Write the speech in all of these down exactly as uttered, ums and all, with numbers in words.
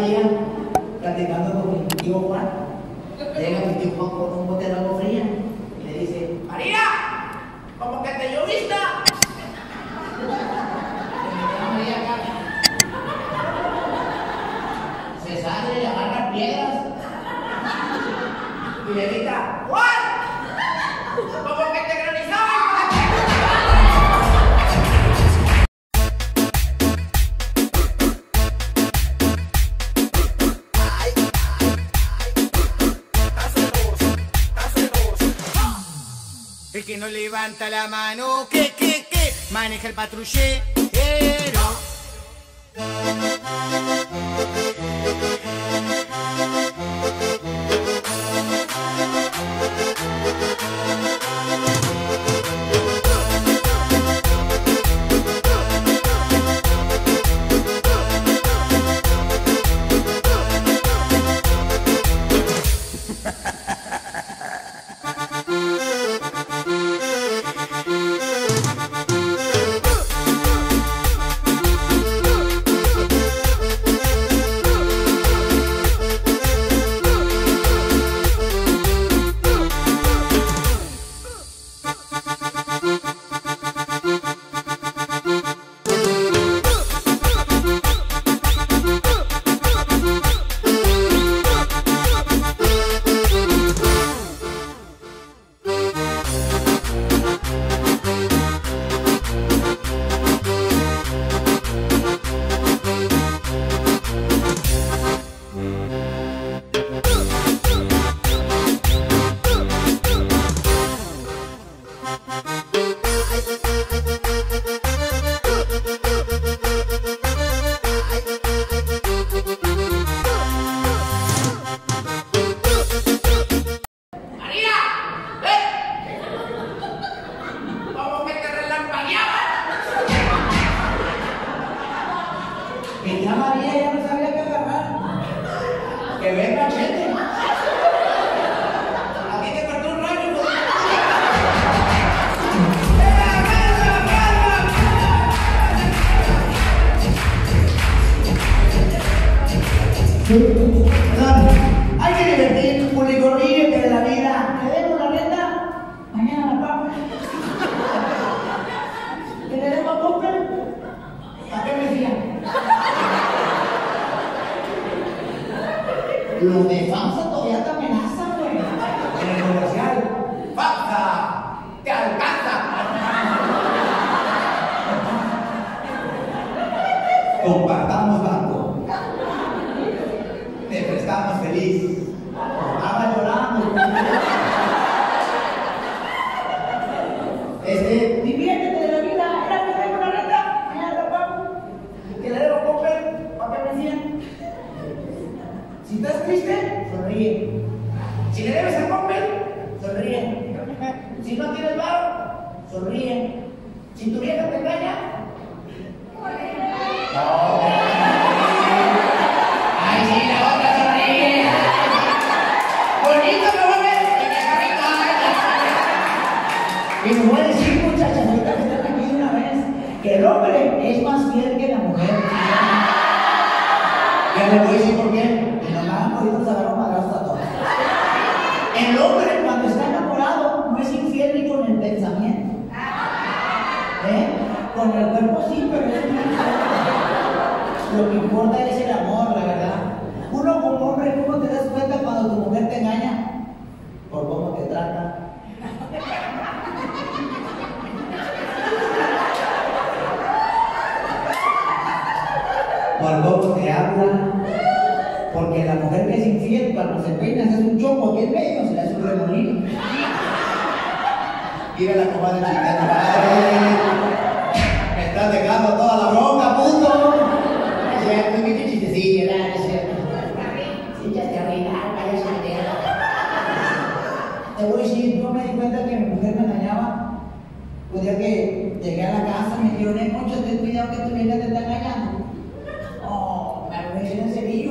día, platicando con mi tío Juan, llega mi tío Juan con un bote de agua fría y le dice: ¡María! ¡Como que te lloviste! Se sale y agarra piedras y le grita: ¡Juan! ¡Como que te granizaba! El que no levanta la mano, que, que, que, maneja el patrullero. Mi tía María ya no sabía qué agarrar. Que venga Chete. Aquí te cortó un rayo. Hay que divertir, público, ríete de la vida. ¿Te demos la renta? Mañana la pago. ¿Que le demos a comprar? ¿Para qué me decían? Los de FAMSA todavía te amenazan, güey. En el comercial. ¡FAMSA! ¡Te alcanza! Compartamos banco. Te prestamos feliz. Estaba llorando. Este, diviértete de la vida. Era que tengo una renta. Mañana la pago. Que le debo comprar. ¿Para qué me decían? Si estás triste, sonríe. Si le debes a Coppel, sonríe. Si no tienes varo, sonríe. Si tu vieja te engaña, no. Ay, sí, la otra sonríe. Bonito me voy a ver. Y me voy a decir, muchachas, ahorita que están aquí una vez, que el hombre es más fiel que la mujer. Ya le voy a decir por qué. Nos agarró madrazo a todos. El hombre cuando está enamorado no es infiel ni con el pensamiento. ¿Eh? Con el cuerpo sí, pero es infiel. Lo que importa es el amor, la verdad. Uno como hombre, ¿cómo te das cuenta cuando tu mujer te engaña? Por cómo te trata. Por cómo te habla. Porque la mujer que es infiel, cuando se peina, se hace un choco aquí en medio, se le hace un remolino. Mira la comadre chingada, madre. Me estás dejando toda la bronca, puto. Es cierto, mi chistecillo, ¿verdad? Es cierto. Sí, ya te arruinaron, vaya soltera. Te voy a decir, yo me di cuenta que mi mujer me engañaba. Un día que llegué a la casa, me dijeron: eh, Moncho, ten cuidado que tu vieja te está engañando. Oh, me lo hice en el cerillo.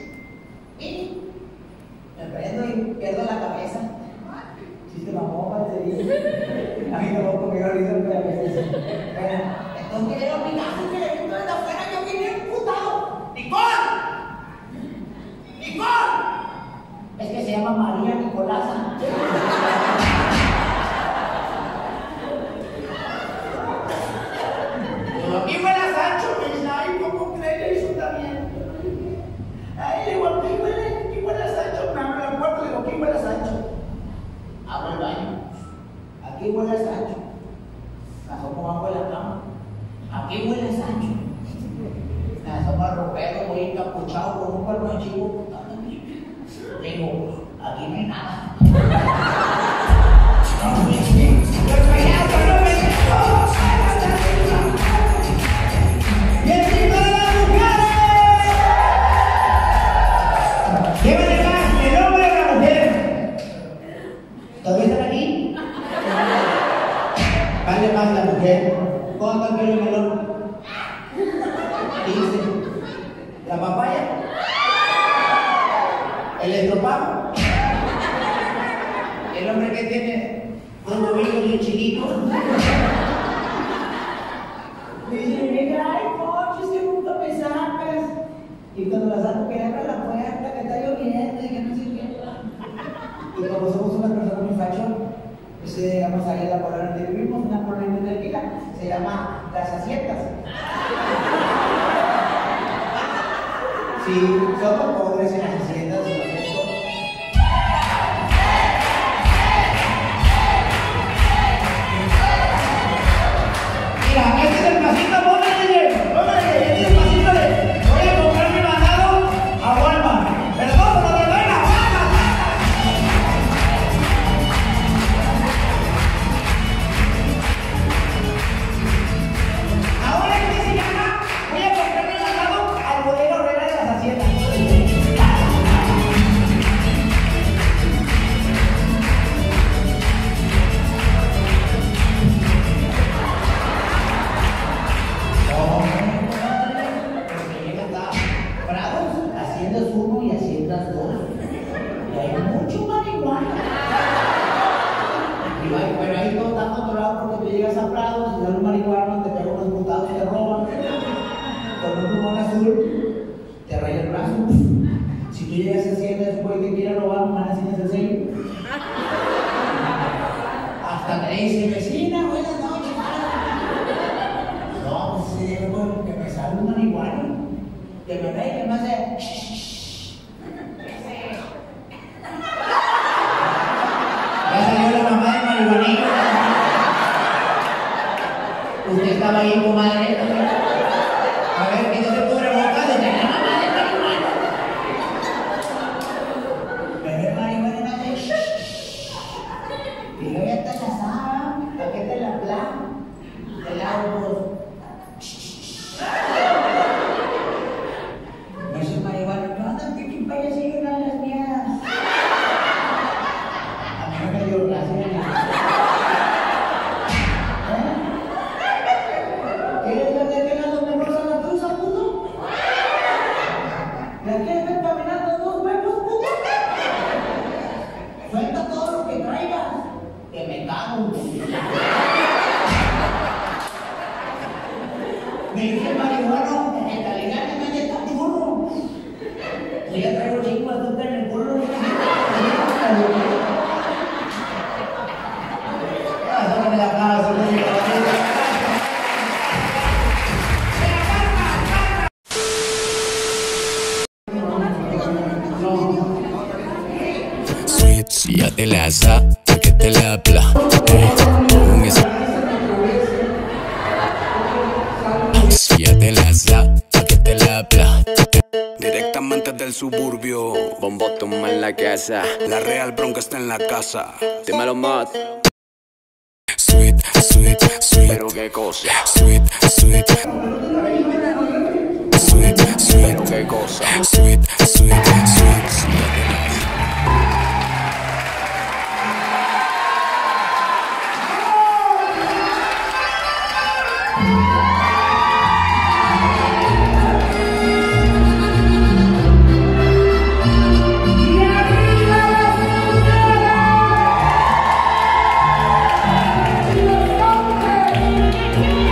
Me prendo y pierdo la cabeza. Chiste mamón, parecería. A mí tampoco me dio risa, pero a veces. Bueno, entonces que llego a mi casa y que le grito desde afuera, yo vine emputado. ¡Nicole! Es que se llama María Nicolasa. Aquí huele a Sancho, pues, ay, ¿cómo cree eso también? Ay, le digo, aquí huele, aquí huele a Sancho, me abro la puerta, le digo, aquí huele a Sancho. Abro el baño, aquí huele a Sancho. Me asomo bajo de la cama, aquí huele a Sancho. Me asomo al ropero, voy encapuchado con un cuerno de chivo. Le digo, aquí no hay nada. ¿Todavía están aquí? Vale más la mujer. ¿Cuánto quiere el melón? quince. ¿La papaya? ¿El estropado? ¿El hombre que tiene dos novillos bien chiquitos? Me dice, venga, ay, coche, que nunca me sacas. Y cuando la saco, que abra la puerta, que está lloviendo y que no sé qué. Y como somos unas personas muy fachón, pues llegamos ahí a la colonia donde vivimos, una colonia muy tranquila, se llama Las Haciendas. Sí, somos pobres en las haciendas, lo siento. Mira, este es el pasito, póngale, póngale, este es el pasito de voy a comprar mi mandado a Walmart. Pero todo lo que venga, ahora que se llama, voy a comprar mi mandado al bodega Herrera de las Haciendas. Porque llega hasta Prados, Haciendas uno y Haciendas dos. Y hay mucho marihuana. Y ahí, bueno, ahí todo está controlado porque tú llegas a Prados, te dan un marihuana, te pegan unos putados y te roban. Con un plumón azul, te raya el brazo. Si tú llegas a Haciendas después que quiere robar, van a hacer el sello. Hasta me dice, vecina, buenas noches. No, pues sí, digo, que me sale un marihuana. Que me ve y que me hace. Ya salió la mamá del marihuanito. Usted estaba ahí, comadre. A ver, ¿quién se cubre boca de la mamá del marihuana? Me ve el marihuana y me hace. Y luego ya está la sala, aquí está la plata, el árbol. Me dice el marihuana, no andan que chimpaya sigue una de las mías. A mí no me dio gracia. ¿Eh? ¿Quieres ver de qué lado me rosa la truza, puto? ¿La quieres ver caminando dos huevos, puto? Suelta todo lo que traigas, que me cago. Me dice el marihuano, en realidad que me hace tan churro. Yo ya traigo cinco azúcar en el culo. Ah, sácame la cara, sácame la cara. Sweet, si ya te la sa, pa' que te la pla. Eh, con esa. Si ya te la sa, pa' que te la pla. Directamente del suburbio, Bombotum en la casa. La Real Bronca está en la casa. Dímelo más. Sweet, sweet, sweet. Pero qué cosa. Sweet, sweet. Sweet, sweet. Pero qué cosa. Sweet, sweet, sweet. Si ya te la sa.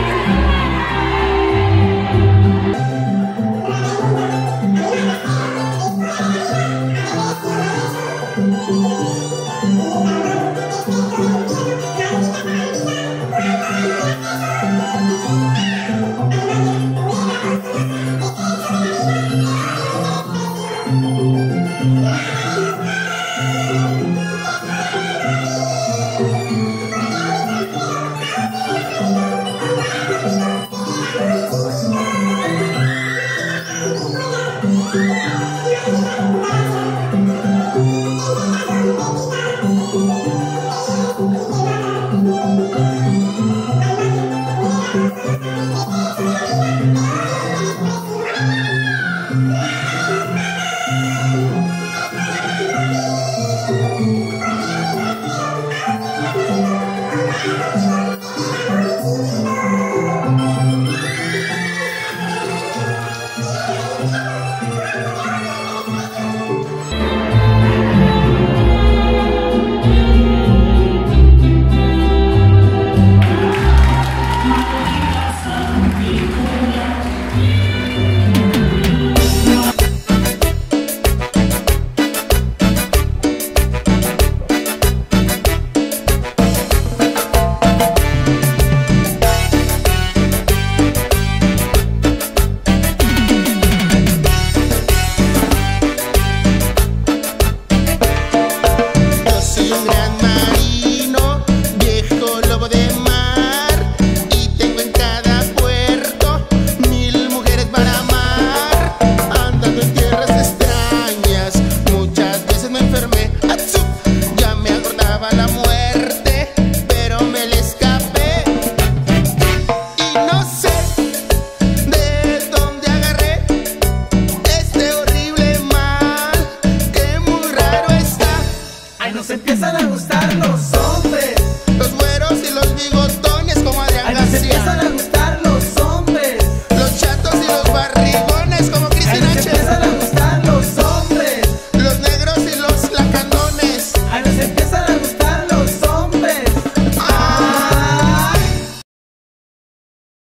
Thank you. nos empiezan a gustar los